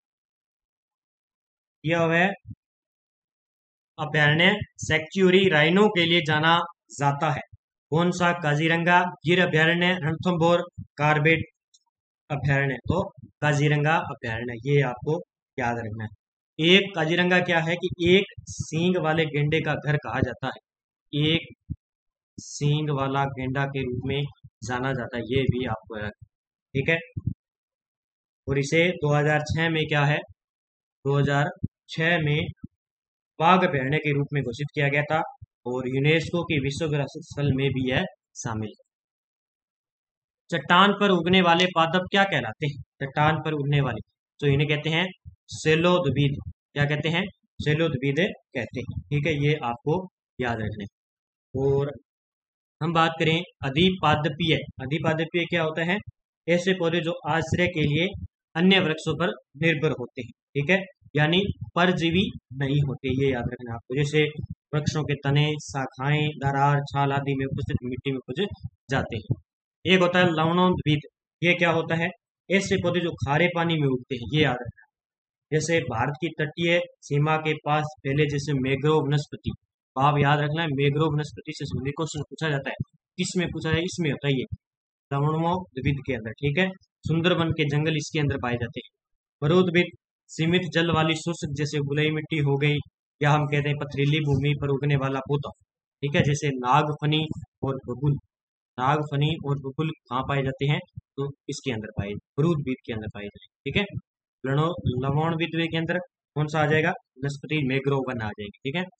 यह है अभ्यारण्य सेंचुरी राइनो के लिए जाना जाता है। कौन सा? काजीरंगा, गिर अभ्यारण्य, रणथंभौर, कार्बेट अभ्यारण्य। तो काजीरंगा अभ्यारण्य, ये आपको याद रखना है। एक काजीरंगा क्या है कि एक सींग वाले गेंडे का घर कहा जाता है, एक सींग वाला गेंडा के रूप में जाना जाता है, ये भी आपको याद, ठीक है। और इसे दो हज़ार छह में क्या है? दो हज़ार छह में बाघ अभ्यारण्य के रूप में घोषित किया गया था और यूनेस्को की विश्व विरासत स्थल में भी यह शामिल है। चट्टान पर उगने वाले पादप क्या कहलाते हैं? चट्टान पर उगने वाले, तो इन्हें कहते हैं सेलोद्भिद। क्या कहते हैं? सेलोद्भिद कहते हैं, ठीक है, ये आपको याद रखना है। और हम बात करें अधिपादपीय, अधिपादपीय क्या होता है? ऐसे पौधे जो आश्रय के लिए अन्य वृक्षों पर निर्भर होते हैं, ठीक है, यानी परजीवी नहीं होते, ये याद रखना आपको। जैसे वृक्षों के तने, शाखाएं, दरार, छाल आदि में उपस्थित मिट्टी में कुछ जाते हैं। एक होता है लवणोद्भिद, ये क्या होता है? ऐसे पौधे जो खारे पानी में उगते हैं, ये याद रखना। जैसे भारत की तटीय सीमा के पास पहले जैसे मैंग्रोव वनस्पति, आप याद रखना है, मैंग्रोव वनस्पति से संबंधित क्वेश्चन पूछा जाता है। किसमें पूछा जाए? इसमें होता है ये लवणोद्भिद के अंदर, ठीक है। सुंदरबन के जंगल इसके अंदर पाए जाते हैं। मरुद्भिद सीमित जल वाली शुष्क, जैसे बलुई मिट्टी हो गई, या हम कहते हैं पथरीली भूमि पर उगने वाला पौधा, ठीक है, जैसे नागफनी और बबूल। नागफनी और बबूल कहाँ पाए जाते हैं? तो इसके अंदर पाए, मरुद्भिद के अंदर पाए जाते हैं, ठीक है। लवणोद्भिद के अंदर कौन सा आ जाएगा? वनस्पति मैंग्रोव वन आ जाएगी, ठीक है।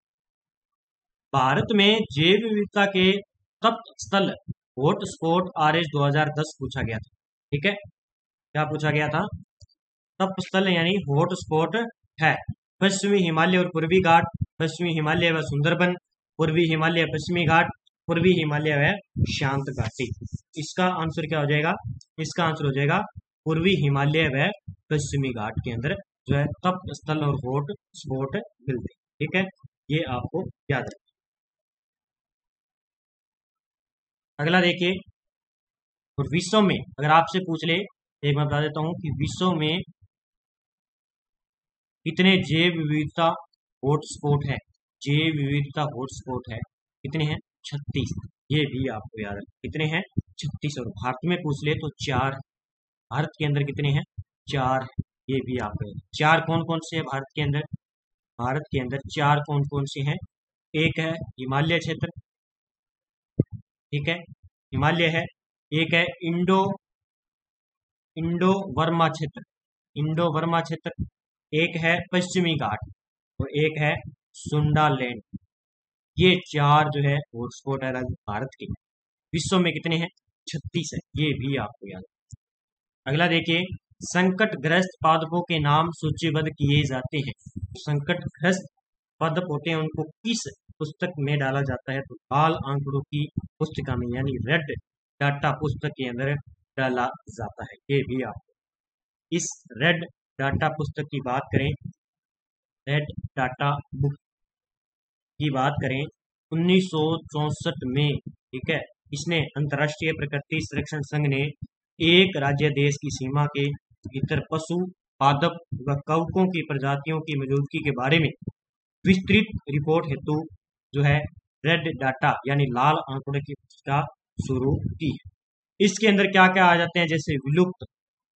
भारत में जैव विविधता के तप्त स्थल हॉटस्पॉट आर एस दो हज़ार दस पूछा गया था, ठीक है। क्या पूछा गया था? तप्त स्थल यानी हॉटस्पॉट है पश्चिमी हिमालय और पूर्वी घाट, पश्चिमी हिमालय व सुंदरबन, पूर्वी हिमालय पश्चिमी घाट, पूर्वी हिमालय व शांत घाटी। इसका आंसर क्या हो जाएगा? इसका आंसर हो जाएगा पूर्वी हिमालय व पश्चिमी घाट के अंदर जो है तप्त स्थल और हॉट स्पॉट मिलते हैं, ठीक है, ये आपको याद रखना। अगला देखिए, और विश्व में अगर आपसे पूछ ले, एक मैं बता देता हूं कि विश्व में कितने जैव विविधता हॉटस्पॉट है? जैव विविधता हॉटस्पॉट है कितने हैं? छत्तीस, ये भी आपको याद है, कितने हैं? छत्तीस। और भारत में पूछ ले तो चार, भारत के अंदर कितने हैं? चार, ये भी आपको याद है। चार कौन कौन से हैं भारत के अंदर? भारत के अंदर चार कौन कौन से हैं? एक है हिमालय क्षेत्र, ठीक है, हिमालय है। एक है इंडो इंडो वर्मा क्षेत्र, इंडो वर्मा क्षेत्र। एक है पश्चिमी घाट और एक है सुंडालैंड। ये चार जो है हॉटस्पॉट है भारत के। विश्व में कितने हैं? छत्तीस है, ये भी आपको याद है। अगला देखिए, संकटग्रस्त पादपों के नाम सूचीबद्ध किए जाते हैं। संकटग्रस्त पादप होते हैं, उनको किस पुस्तक में डाला जाता है तो लाल आंकड़ों की पुस्तिका में यानी रेड डाटा पुस्तक के अंदर डाला जाता है। ये भी आप इस रेड डाटा पुस्तक की बात करें, रेड डाटा बुक की बात करें उन्नीस सौ चौसठ में, ठीक है, इसने अंतर्राष्ट्रीय प्रकृति संरक्षण संघ ने एक राज्य देश की सीमा के भीतर पशु, पादप व कवकों की प्रजातियों की मौजूदगी के बारे में विस्तृत रिपोर्ट हेतु जो है रेड डाटा यानी लाल आंकड़े की पुस्तिका शुरू की है। इसके अंदर क्या क्या आ जाते हैं, जैसे विलुप्त,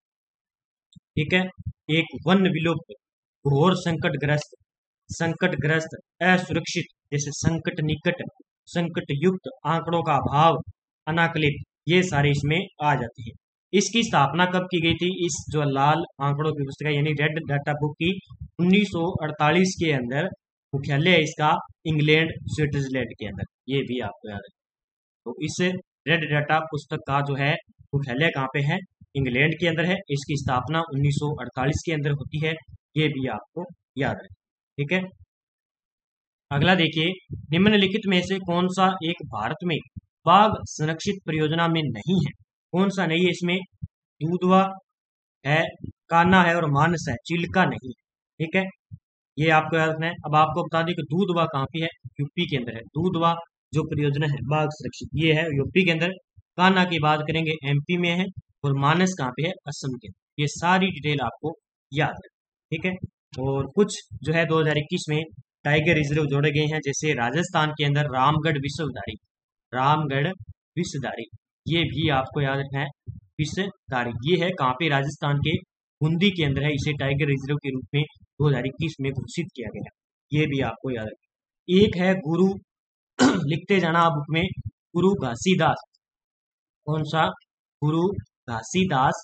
ठीक है, एक वन विलुप्त, घोर संकटग्रस्त, संकटग्रस्त, असुरक्षित, जैसे संकट निकट, संकट युक्त, आंकड़ों का अभाव, अनाकलित, ये सारे इसमें आ जाते हैं। इसकी स्थापना कब की गई थी, इस जो लाल आंकड़ों की पुस्तिका यानी रेड डाटा बुक की उन्नीस सौ अड़तालीस के अंदर, मुख्यालय है इसका इंग्लैंड स्विट्जरलैंड के अंदर, ये भी आपको याद है। तो इस रेड डाटा पुस्तक का जो है मुख्यालय कहाँ पे है, इंग्लैंड के अंदर है। इसकी स्थापना उन्नीस सौ अड़तालीस के अंदर होती है, ये भी आपको याद है, ठीक है। अगला देखिए, निम्नलिखित में से कौन सा एक भारत में बाघ संरक्षित परियोजना में नहीं है, कौन सा नहीं है इसमें, दूधवा है, कान्हा है और मानस है, चिल्का नहीं है, ठीक है, ये आपको याद रखना है। अब आपको बता दें कि दूधवा कहाँ पे है, यूपी के अंदर है। दूधवा जो परियोजना है बाघ संरक्षित, ये है यूपी के अंदर। कान्हा की बात करेंगे एमपी में है, और मानस कहाँ पे है, असम के अंदर। ये सारी डिटेल आपको याद है, ठीक है। और कुछ जो है दो हजार इक्कीस में टाइगर रिजर्व जोड़े गए हैं, जैसे राजस्थान के अंदर रामगढ़ विश्वधारी, रामगढ़ विश्वधारी, ये भी आपको याद रखना है, विश्वधारी ये है कहाँ पे, राजस्थान के बूंदी के अंदर है। इसे टाइगर रिजर्व के रूप में दो हजार इक्कीस में घोषित किया गया, ये भी आपको याद रखना। एक है गुरु लिखते जाना बुक में, गुरु घासीदास, कौन सा, गुरु घासीदास,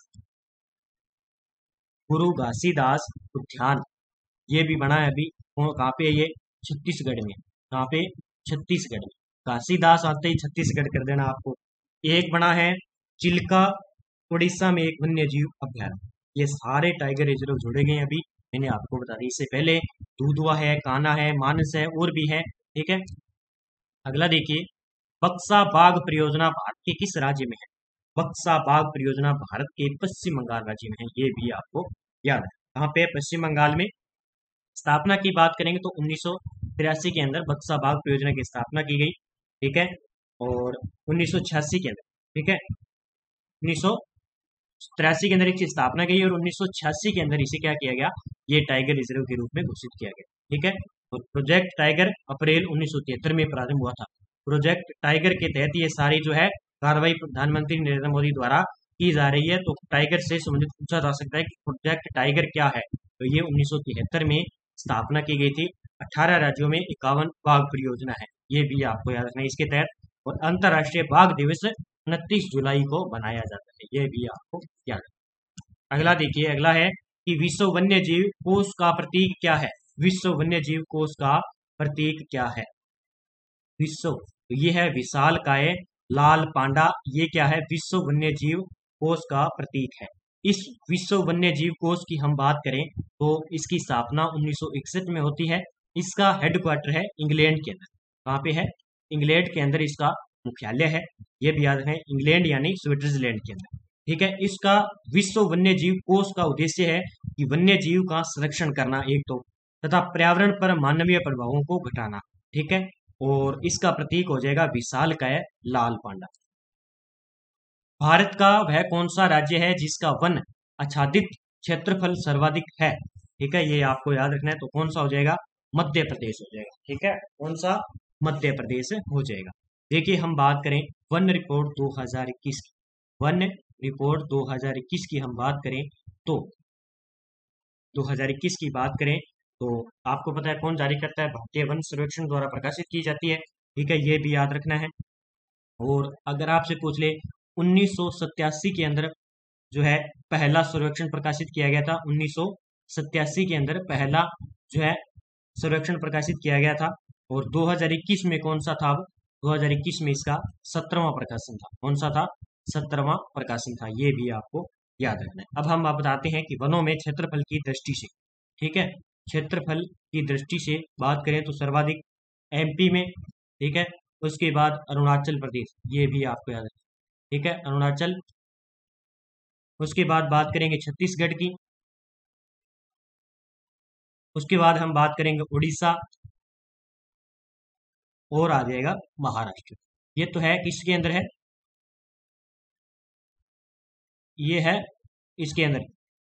गुरु घासीदास उद्यान, ये भी बना है अभी, कहाँ पे है ये, छत्तीसगढ़ में, कहाँ पे, छत्तीसगढ़ में। घासीदास आते ही छत्तीसगढ़ कर देना आपको। एक बना है चिल्का, उड़ीसा में एक वन्य जीव अभ्यारण्य। ये सारे टाइगर रिजर्व जोड़े गए हैं अभी, मैंने आपको बता दी। इससे पहले दूधवा है, कान्हा है, मानस है, और भी है, ठीक है। अगला देखिए, बक्सा बाघ परियोजना भारत के किस राज्य में है, बक्सा बाघ परियोजना भारत के पश्चिम बंगाल राज्य में है, ये भी आपको याद है। कहाँ पे, पश्चिम बंगाल में। स्थापना की बात करेंगे तो उन्नीस सौ तिरासी के अंदर बक्सा बाघ परियोजना की स्थापना की गई, ठीक है, और उन्नीस सौ छियासी के अंदर, ठीक है, उन्नीस सौ तिरासी के अंदर इसकी स्थापना की और उन्नीस सौ छियासी के अंदर इसे क्या किया गया, ये टाइगर रिजर्व के रूप में घोषित किया गया, ठीक है। और प्रोजेक्ट टाइगर अप्रैल उन्नीस सौ तिहत्तर में प्रारंभ हुआ था। प्रोजेक्ट टाइगर के तहत ये सारी जो है कार्रवाई प्रधानमंत्री नरेंद्र मोदी द्वारा की जा रही है। तो टाइगर से संबंधित पूछा जा सकता है कि प्रोजेक्ट टाइगर क्या है, तो ये उन्नीस सौ तिहत्तर में स्थापना की गई थी। अठारह राज्यों में इक्यावन बाघ परियोजना है, ये भी आपको याद रखना है इसके तहत। और अंतर्राष्ट्रीय बाघ दिवस उनतीस जुलाई को बनाया जाता है, ये भी आपको याद है। अगला देखिए, अगला है कि विश्व वन्य जीव कोष का प्रतीक क्या है, विश्व वन्य जीव कोष का प्रतीक क्या है, विश्व, तो ये है विशालकाय लाल पांडा, ये क्या है, विश्व वन्य जीव कोष का प्रतीक है। इस विश्व वन्य जीव कोष की हम बात करें तो इसकी स्थापना उन्नीस सौ इकसठ में होती है। इसका हेडक्वार्टर है इंग्लैंड के अंदर, कहाँ पे है, इंग्लैंड के अंदर इसका मुख्यालय है, ये भी याद रखें, इंग्लैंड यानी स्विट्जरलैंड के अंदर, ठीक है। इसका विश्व वन्य जीव कोष का उद्देश्य है कि वन्य जीव का संरक्षण करना एक तो, तथा पर्यावरण पर मानवीय प्रभावों को घटाना, ठीक है। और इसका प्रतीक हो जाएगा विशालकाय लाल पांडा। भारत का वह कौन सा राज्य है जिसका वन आच्छादित क्षेत्रफल सर्वाधिक है, ठीक है, ये आपको याद रखना है। तो कौन सा हो जाएगा, मध्य प्रदेश हो जाएगा, ठीक है, कौन सा, मध्य प्रदेश हो जाएगा। देखिए, हम बात करें वन रिपोर्ट दो हजार इक्कीस की, वन रिपोर्ट दो हजार इक्कीस की हम बात करें तो दो हजार इक्कीस की बात करें तो आपको पता है कौन जारी करता है, भारतीय वन सर्वेक्षण द्वारा प्रकाशित की जाती है, ठीक है, ये भी याद रखना है। और अगर आपसे पूछ ले उन्नीस सौ सत्तासी के अंदर जो है पहला सर्वेक्षण प्रकाशित किया गया था, उन्नीस सौ सत्तासी के अंदर पहला जो है सर्वेक्षण प्रकाशित किया गया था। और दो हजार इक्कीस में कौन सा था, दो हजार इक्कीस में इसका सत्रहवां प्रकाशन था, कौन सा था, सत्रहवां प्रकाशन था, ये भी आपको याद रखना है। अब हम आप बताते हैं कि वनों में क्षेत्रफल की दृष्टि से, ठीक है, क्षेत्रफल की दृष्टि से बात करें तो सर्वाधिक एमपी में, ठीक है। उसके बाद अरुणाचल प्रदेश, ये भी आपको याद है, ठीक है, अरुणाचल। उसके बाद बात करेंगे छत्तीसगढ़ की। उसके बाद हम बात करेंगे उड़ीसा, और आ जाएगा महाराष्ट्र। ये तो है किसके अंदर है, ये है इसके अंदर,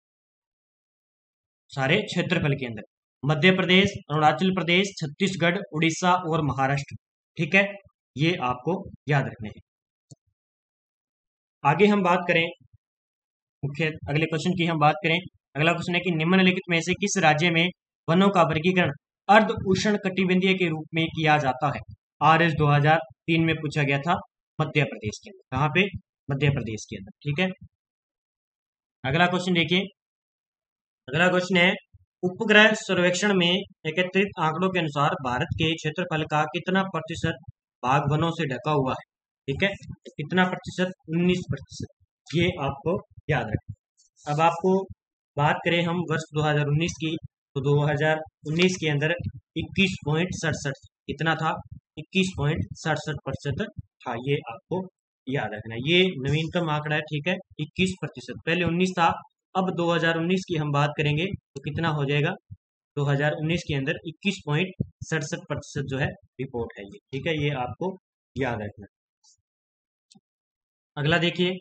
सारे क्षेत्रफल के अंदर, मध्य प्रदेश, अरुणाचल प्रदेश, छत्तीसगढ़, उड़ीसा और महाराष्ट्र, ठीक है। ये आपको याद रखने हैं। आगे हम बात करें मुख्य अगले क्वेश्चन की हम बात करें। अगला क्वेश्चन है कि निम्नलिखित में से किस राज्य में वनों का वर्गीकरण अर्ध उष्ण कटिबंधीय के रूप में किया जाता है। आर एस दो हजार तीन में पूछा गया था, मध्य प्रदेश के अंदर। कहाँ पे, मध्य प्रदेश के अंदर, ठीक है। अगला क्वेश्चन देखिए, अगला क्वेश्चन है उपग्रह सर्वेक्षण में एकत्रित आंकड़ों के अनुसार भारत के क्षेत्रफल का कितना प्रतिशत भाग वनों से ढका हुआ है, ठीक है। कितना प्रतिशत, उन्नीस प्रतिशत। ये आपको याद रखें। अब आपको बात करें हम वर्ष दो हज़ार उन्नीस की, तो दो हज़ार उन्नीस के अंदर इक्कीस पॉइंट सड़सठ कितना था, इक्कीस पॉइंट सड़सठ प्रतिशत था। ये आपको याद रखना है, ये नवीनतम आंकड़ा है, ठीक है, इक्कीस प्रतिशत। पहले उन्नीस था, अब दो हज़ार उन्नीस की हम बात करेंगे तो कितना हो जाएगा, दो हज़ार उन्नीस के अंदर इक्कीस पॉइंट सड़सठ प्रतिशत जो है रिपोर्ट है ये, ठीक है। ये आपको याद रखना। अगला देखिए,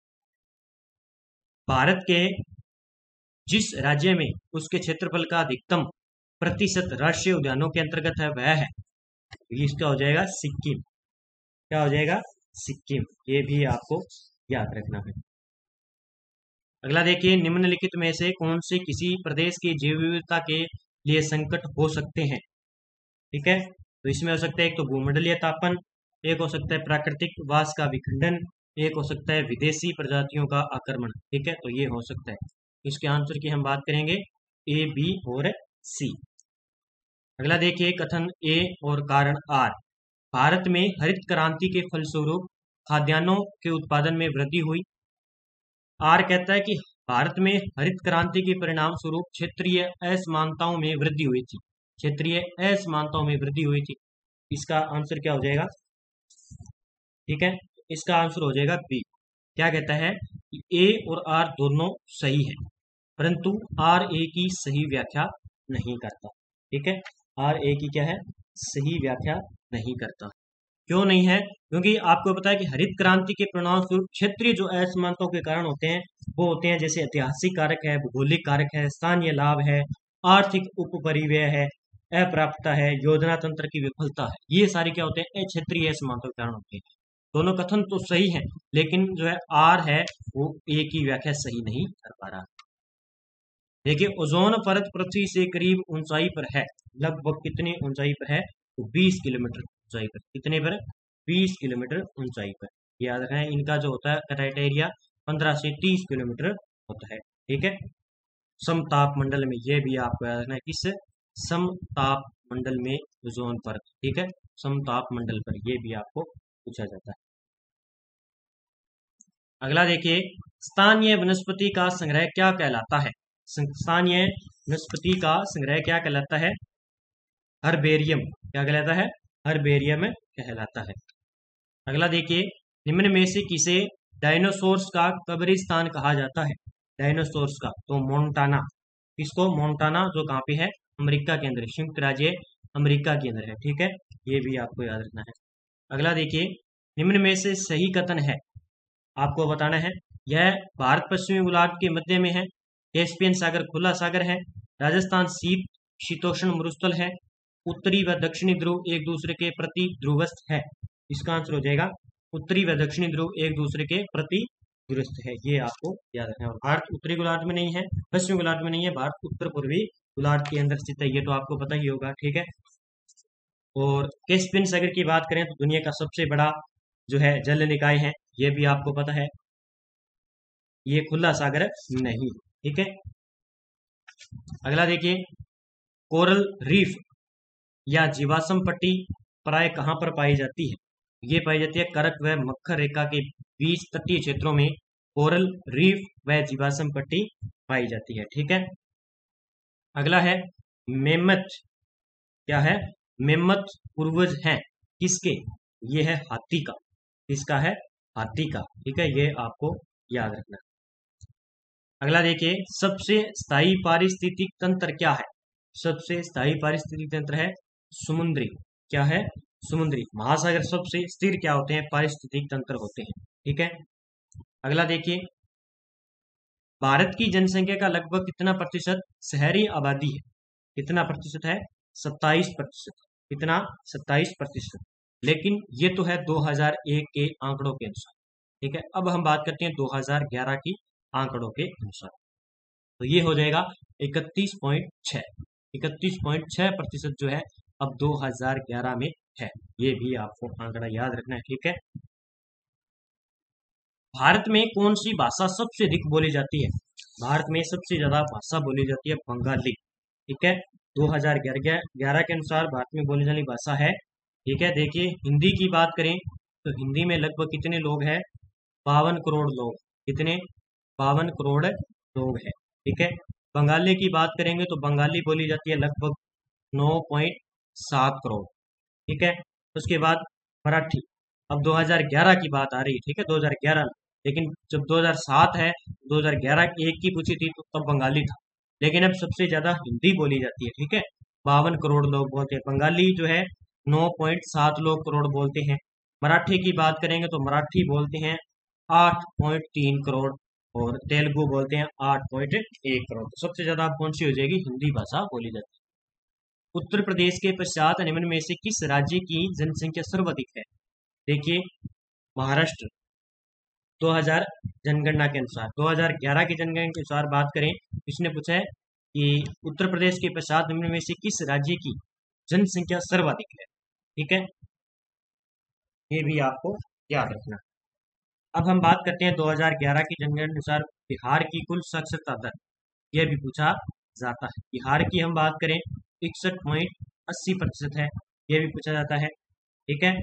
भारत के जिस राज्य में उसके क्षेत्रफल का अधिकतम प्रतिशत राष्ट्रीय उद्यानों के अंतर्गत है वह है, इसका हो जाएगा सिक्किम। क्या हो जाएगा, सिक्किम। ये भी आपको याद रखना है। अगला देखिए, निम्नलिखित में से कौन से किसी प्रदेश की जैव विविधता के लिए संकट हो सकते हैं, ठीक है। तो इसमें हो सकता है एक तो भूमंडलीय तापन, एक हो सकता है प्राकृतिक वास का विखंडन, एक हो सकता है विदेशी प्रजातियों का आक्रमण, ठीक है। तो ये हो सकता है, इसके आंसर की हम बात करेंगे ए, बी और सी। अगला देखिए, कथन ए और कारण आर। भारत में हरित क्रांति के फलस्वरूप खाद्यान्नों के उत्पादन में वृद्धि हुई। आर कहता है कि भारत में हरित क्रांति के परिणाम स्वरूप क्षेत्रीय असमानताओं में वृद्धि हुई थी, क्षेत्रीय असमानताओं में वृद्धि हुई थी। इसका आंसर क्या हो जाएगा, ठीक है, इसका आंसर हो जाएगा बी। क्या कहता है कि ए और आर दोनों सही है, परंतु आर ए की सही व्याख्या नहीं करता, ठीक है। आर ए की क्या है, सही व्याख्या नहीं करता। क्यों नहीं है, क्योंकि आपको पता है कि हरित क्रांति के परिणाम स्वरूप क्षेत्रीय जो असमानताओं के कारण होते हैं वो होते हैं जैसे ऐतिहासिक कारक है, भौगोलिक कारक है, स्थानीय लाभ है, आर्थिक उपपरिव्यय है, अप्राप्यता है, योजना तंत्र की विफलता है। ये सारे क्या होते हैं, क्षेत्रीय असमानताओं के कारण होते हैं। दोनों कथन तो सही है, लेकिन जो है आर है वो ए की व्याख्या सही नहीं कर पा रहा। देखिए, ओजोन परत पृथ्वी से करीब ऊंचाई पर है, लगभग कितनी ऊंचाई पर है, तो बीस किलोमीटर ऊंचाई पर। कितने पर, बीस किलोमीटर ऊंचाई पर। याद रखना है, इनका जो होता है क्राइटेरिया पंद्रह से तीस किलोमीटर होता है, ठीक है। समताप मंडल में, ये भी आपको याद रखना है, किस समताप मंडल में ओजोन परत, ठीक है, समताप मंडल पर, ये भी आपको पूछा जाता है। अगला देखिए, स्थानीय वनस्पति का संग्रह क्या कहलाता है। स्थानीय वनस्पति का संग्रह क्या कहलाता है, हर्बेरियम। क्या कहलाता है, हर्बेरियम कहलाता है। अगला देखिए, निम्न में से किसे डायनासोर्स का कब्रिस्तान कहा जाता है। डायनासोर्स का, तो मोन्टाना। किसको, मोन्टाना, जो कहाँ पे है, अमेरिका के अंदर, संयुक्त राज्य अमेरिका के अंदर है, ठीक है। ये भी आपको याद रखना है। अगला देखिए, निम्न में से सही कथन है, आपको बताना है। यह भारत पश्चिमी गोलार्ध के मध्य में है, कैस्पियन सागर खुला सागर है, राजस्थान शीत शीतोष्ण मरुस्थल है, उत्तरी व दक्षिणी ध्रुव एक दूसरे के प्रति ध्रुवस्थ है। इसका आंसर हो जाएगा उत्तरी व दक्षिणी ध्रुव एक दूसरे के प्रति ध्रुवस्थ है। ये आपको याद रखना है। भारत उत्तरी गोलार्ध में नहीं है, पश्चिमी गोलार्ध में नहीं है, भारत उत्तर पूर्वी गोलार्ध के अंदर स्थित है, ये तो आपको पता ही होगा, ठीक है। और कैस्पियन सागर की बात करें तो दुनिया का सबसे बड़ा जो है जल निकाय है, ये भी आपको पता है, ये खुला सागर नहीं, ठीक है। अगला देखिए, कोरल रीफ या जीवाश्म पट्टी प्राय कहाँ पर पाई जाती है। ये पाई जाती है करक व मक्खर रेखा के बीच तटीय क्षेत्रों में कोरल रीफ व जीवाश्म पट्टी पाई जाती है, ठीक है। अगला है मेमथ, क्या है, मेम्मथ पूर्वज हैं किसके? ये है हाथी का। किसका है? हाथी का। ठीक है, ये आपको याद रखना। अगला देखिए, सबसे स्थायी पारिस्थितिक तंत्र क्या है? सबसे स्थायी पारिस्थितिक तंत्र है समुद्री। क्या है? समुद्री। महासागर सबसे स्थिर क्या होते हैं? पारिस्थितिक तंत्र होते हैं। ठीक है, अगला देखिए, भारत की जनसंख्या का लगभग कितना प्रतिशत शहरी आबादी है? कितना प्रतिशत है? सत्ताईस प्रतिशत। कितना? सत्ताईस प्रतिशत। लेकिन ये तो है दो हज़ार एक के आंकड़ों के अनुसार। ठीक है, अब हम बात करते हैं दो हज़ार ग्यारह की आंकड़ों के अनुसार। तो ये हो जाएगा इकतीस पॉइंट छह। इकतीस पॉइंट छह प्रतिशत जो है अब दो हज़ार ग्यारह में है। ये भी आपको आंकड़ा याद रखना है। ठीक है, भारत में कौन सी भाषा सबसे अधिक बोली जाती है? भारत में सबसे ज्यादा भाषा बोली जाती है बंगाली। ठीक है, दो हज़ार ग्यारह के अनुसार भारत में बोली जाने भाषा है। ठीक है, देखिए हिंदी की बात करें तो हिंदी में लगभग कितने लोग हैं? बावन करोड़ लोग। कितने? बावन करोड़ लोग हैं। ठीक है, बंगाली की बात करेंगे तो बंगाली बोली जाती है लगभग नौ पॉइंट सात करोड़। ठीक है, उसके बाद मराठी। अब दो हज़ार ग्यारह की बात आ रही है। ठीक है, दो हज़ार ग्यारह, लेकिन जब दो हज़ार सात है, दो हज़ार ग्यारह की एक की पूछी थी तो तब बंगाली था। लेकिन अब सबसे ज्यादा हिंदी बोली जाती है। ठीक है, बावन करोड़ लोग बोलते हैं। बंगाली जो है नौ पॉइंट सात लोग करोड़ बोलते हैं। मराठी की बात करेंगे तो मराठी बोलते हैं आठ पॉइंट तीन करोड़ और तेलुगु बोलते हैं आठ पॉइंट एक करोड़। तो सबसे ज्यादा कौन सी हो जाएगी? हिंदी भाषा बोली जाती है। उत्तर प्रदेश के पश्चात निम्न में से किस राज्य की जनसंख्या सर्वाधिक है? देखिए, महाराष्ट्र। दो हज़ार जनगणना के अनुसार, दो हज़ार ग्यारह की जनगणना के अनुसार बात करें, इसने पूछा है कि उत्तर प्रदेश के पश्चात निम्न में से किस राज्य की जनसंख्या सर्वाधिक है? ठीक है, ये भी आपको याद रखना। अब हम बात करते हैं दो हज़ार ग्यारह की जनगणना के अनुसार बिहार की कुल साक्षरता दर। यह भी पूछा जाता है। बिहार की हम बात करें इकसठ पॉइंट अस्सी प्रतिशत है। यह भी पूछा जाता है। ठीक है,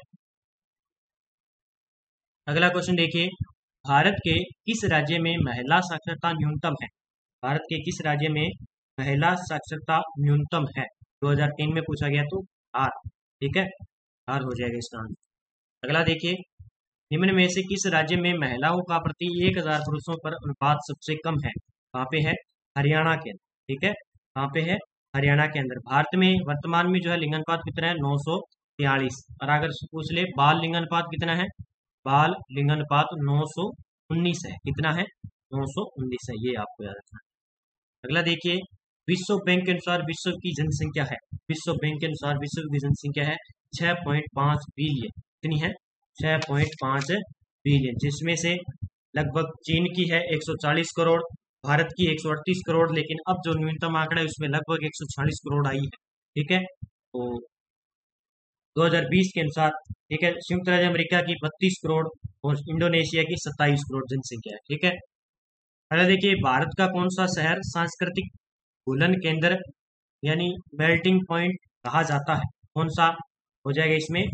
अगला क्वेश्चन देखिए, भारत के किस राज्य में महिला साक्षरता न्यूनतम है? भारत के किस राज्य में महिला साक्षरता न्यूनतम है? दो हज़ार तीन में पूछा गया तो बिहार। ठीक है, बिहार हो जाएगा इसका आंसर। अगला देखिए, निम्न में से किस राज्य में महिलाओं का प्रति एक हजार पुरुषों पर अनुपात सबसे कम है? कहाँ पे है? हरियाणा के अंदर। ठीक है, कहाँ पे है? हरियाणा के अंदर। भारत में वर्तमान में जो है लिंगानुपात कितना है? नौ सौ तियालीस। और अगर पूछ ले बाल लिंगानुपात कितना है? बाल लिंगानुपात नौ सौ उन्नीस है। कितना है? नौ सौ उन्नीस है। ये आपको याद रखना है। अगला देखिए, विश्व बैंक के अनुसार विश्व की जनसंख्या है। विश्व बैंक के अनुसार विश्व की जनसंख्या है छह पॉइंट पाँच बिलियन। कितनी है? छह पॉइंट पाँच बिलियन, जिसमें से लगभग चीन की है एक सौ चालीस करोड़, भारत की एक सौ अड़तीस करोड़, लेकिन अब जो न्यूनतम आंकड़ा है उसमें लगभग एक सौ चालीस करोड़ आई है। ठीक है, तो दो हज़ार बीस के अनुसार, ठीक है, संयुक्त राज्य अमेरिका की बत्तीस करोड़ और इंडोनेशिया की सत्ताईस करोड़ जनसंख्या है। ठीक है, अगला देखिए, भारत का कौन सा शहर सांस्कृतिक घुलन केंद्र यानी मेल्टिंग पॉइंट कहा जाता है? कौन सा हो जाएगा इसमें?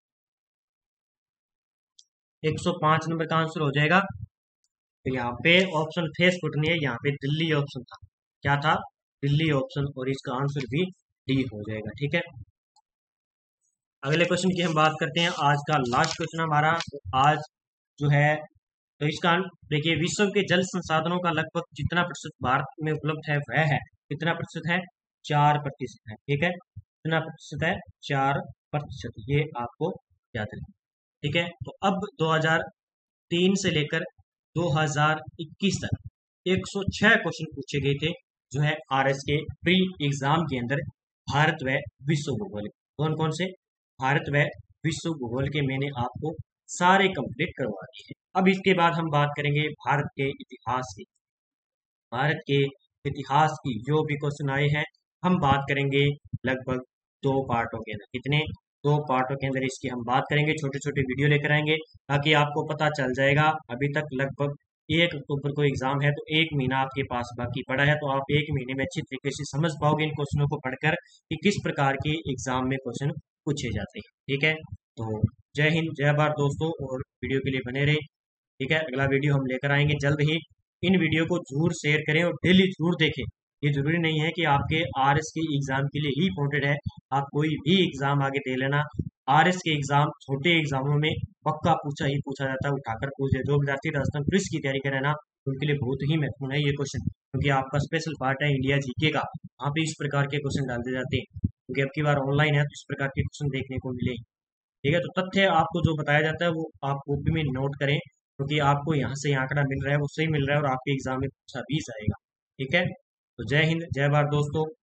एक सौ पाँच नंबर का आंसर हो जाएगा। तो यहाँ पे ऑप्शन फेस फुट नहीं है, यहाँ पे दिल्ली ऑप्शन था। क्या था? दिल्ली ऑप्शन, और इसका आंसर भी डी हो जाएगा। ठीक है, अगले क्वेश्चन की हम बात करते हैं। आज का लास्ट क्वेश्चन हमारा तो आज जो है, तो इसका देखिए, विश्व के जल संसाधनों का लगभग जितना प्रतिशत भारत में उपलब्ध है वह है कितना प्रतिशत है? चार प्रतिशत है। ठीक है, कितना प्रतिशत है? चार प्रतिशत। ये आपको याद रखना। ठीक है, तो अब दो हज़ार तीन से लेकर दो हज़ार इक्कीस तक एक सौ छह क्वेश्चन पूछे गए थे जो है आरएस के प्री एग्जाम के अंदर भारत व विश्व भूगोल। कौन कौन से? भारत व विश्व भूगोल के मैंने आपको सारे कंप्लीट करवा दिए हैं। अब इसके बाद हम बात करेंगे भारत के इतिहास की। भारत के इतिहास की जो भी क्वेश्चन आए हैं हम बात करेंगे लगभग दो पार्टों के अंदर। कितने? दो पार्टों के अंदर इसकी हम बात करेंगे। छोटे छोटे वीडियो लेकर आएंगे ताकि आपको पता चल जाएगा। अभी तक लगभग एक अक्टूबर को एग्जाम है, तो एक महीना आपके पास बाकी पड़ा है, तो आप एक महीने में अच्छी तरीके से समझ पाओगे इन क्वेश्चनों को पढ़कर कि किस प्रकार के एग्जाम में क्वेश्चन पूछे जाते हैं। ठीक है, तो जय हिंद, जय भारत दोस्तों, और वीडियो के लिए बने रहे। ठीक है, अगला वीडियो हम लेकर आएंगे जल्द ही। इन वीडियो को जरूर शेयर करें और डेली जरूर देखें ये जरूरी नहीं है कि आपके आर एस के एग्जाम के लिए ही इम्पोर्टेंट है। आप कोई भी एग्जाम आगे दे लेना, आर एस के एग्जाम छोटे एग्जामों में पक्का पूछा ही पूछा जाता है, उठाकर पूछ दे। जो विद्यार्थी राजस्थान पुलिस की तैयारी करे ना, उनके लिए बहुत ही महत्वपूर्ण है ये क्वेश्चन, क्योंकि आपका स्पेशल पार्ट है इंडिया जीके का। वहाँ पे इस प्रकार के क्वेश्चन डाल दिए जाते हैं, क्योंकि अब की बार ऑनलाइन है तो इस प्रकार के क्वेश्चन देखने को मिले। ठीक है, तो तथ्य आपको जो बताया जाता है वो आप कॉपी में नोट करें, क्योंकि आपको यहाँ से ये आंकड़ा मिल रहा है वो सही मिल रहा है और आपके एग्जाम में पूछा भी जाएगा। ठीक है, तो जय हिंद, जय भारत दोस्तों।